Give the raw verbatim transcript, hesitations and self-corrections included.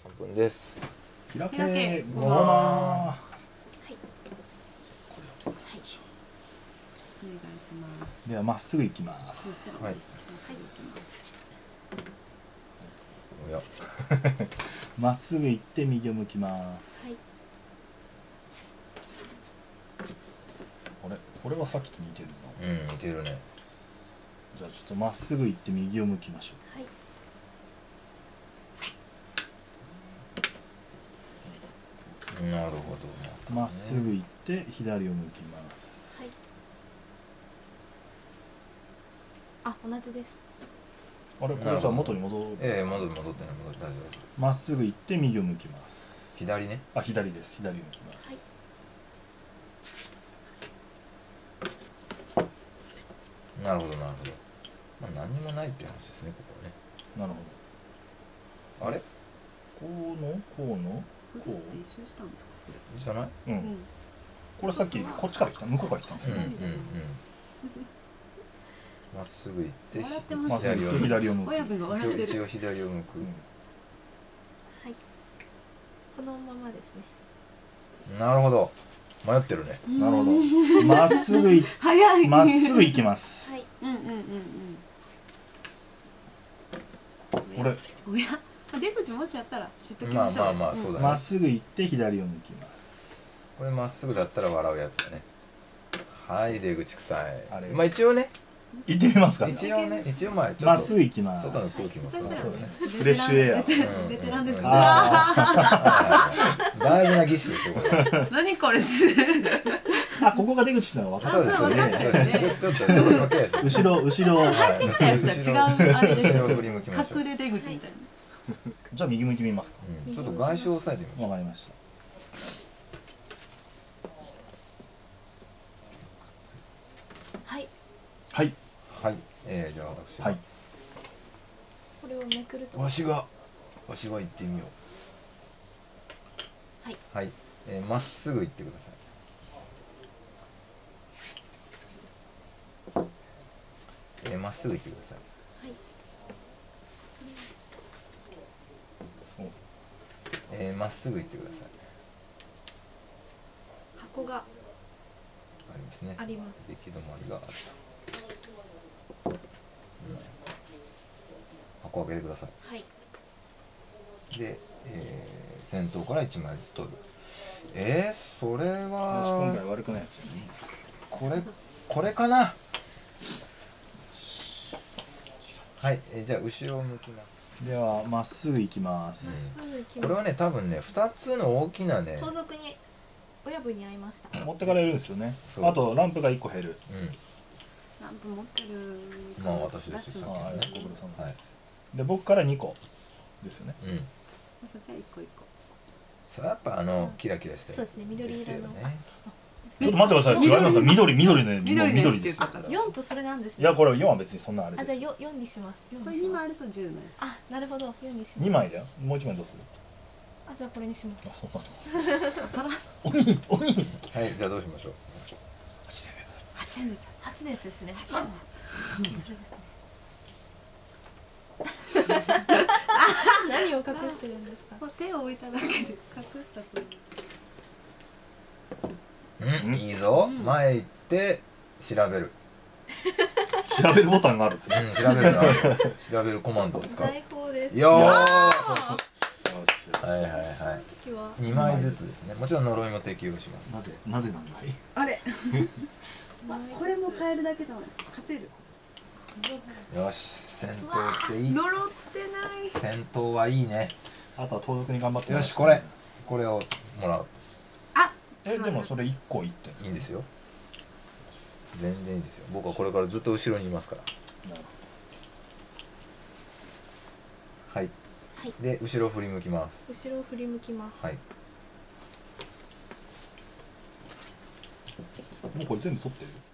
さんぷんです。 開け開けごまー。はい。 お願いします。 ではまっすぐ行きます。 はい。 まっすぐ行きます。 おや。 まっすぐ行って右を向きます。はい。あれ、これはさっきと似てるぞ。 うん、似てるね。 じゃあちょっとまっすぐ行って右を向きましょう。はい。 なるほど。 まっすぐ行って左を向きます。はい。 あ、同じです。 あれ、これじゃあ元に戻る。 ええ、戻る戻ってない戻って大丈夫。まっすぐ行って右を向きます。 左ね。 あ、左です。左を向きます。はい。 なるほどなるほど。まあ何もないって話ですね、ここはね。 なるほど。あれ？こうのこうのこうって一緒したんですかこれ？ じゃない？ うん。これさっきこっちから来た向こうから来たんですよ。 うんうんうん。まっすぐ行って左を向く。左を向く。 親分が笑ってる。 一応左を向く。 はい。このままですね。 なるほど。迷ってるね。 なるほど。まっすぐい。 早い。 まっすぐ行きます。 はい。 うんうんうんうん。 これ。 おや。出口もしやったら知っときましょう。 まあまあまあそうだね。 まっすぐ行って左を向きます。 これまっすぐだったら笑うやつだね。はい、出口臭い。まあ一応ね。 行ってみますか。 一応ね、一応まあちょっとまっすぐ行きます。 外の空気もそうですね。 フレッシュエア。 ベテランですか。 大事な儀式ですよ。 何これ。 あ、ここが出口なの分かったですよね。 ちょっとちょっと駆け足。 後ろ後ろ。 入ってきたやつとは違うあれでしょ。 後ろ振り向きましょう。 隠れ出口みたいな。 じゃあ右向いてみますか。 ちょっと外周を押さえてみましょう。 わかりました。 はいはいはい。えー、じゃあ私はい。 これをめくるとわしがわしは行ってみよう。はいはい。えー、まっすぐ行ってください。えー、まっすぐ行ってください。えー、まっすぐ行ってください。 箱がありますね。 あります。 行き止まりがあると、うん、箱を開けてください。 はい。 で、えー、先頭からいちまいずつ取る。えー、それは今回悪くないやつよね。 これこれかな。はい、えー、じゃあ後ろを向きます。 ではまっすぐ行きます。 うん、これはね多分ねふたつの大きなね盗賊に親分に会いました。 持ってかれるんですよね。あとランプがいっこ減る。うん、 ランプ持ってる。 まあ私ですよ。 はい、ご苦労様です。で僕からにこですよね。 うん。 そじゃあいっこいっこ。 それやっぱあのキラキラしてる。 そうですね、緑色の。 ちょっと待ってください。違いますよ。緑緑ね。 緑です。 あ、よんとそれなんですね。 いやこれよんは別にそんなあれです。 あ、じゃあよんにします。 これにまいあるとじゅうのやつ。 あ、なるほど。よんにします。 にまいだよ。もういちまいどうする？ あ、じゃあこれにします。 あ、そうなの。 そら鬼鬼。 はい、じゃあどうしましょう。 はちねんのやつ。 はちのやつですね。はちのやつ。それですね。何を隠してるんですか。 手を置いただけで隠したと。 うん、いいぞ。前行って調べる。 調べるボタンがあるんですね。 調べる。調べるコマンドを使う。 最高です。 よー。はいはいはい。にまいずつですね。もちろん呪いも適用します。 なぜなぜなんだい。 あれ。これも変えるだけじゃない。勝てる。 よし、戦闘っていい。 呪ってない。 戦闘はいいね。 あとは盗賊に頑張って。 よし、これこれをもらう。 あ、 えでもそれいっこいってんですか。 いいんですよ。全然いいですよ。僕はこれからずっと後ろにいますから。なるほど。はい。はい。で後ろ振り向きます。 後ろ振り向きます。 はい。 もうこれ全部取ってる。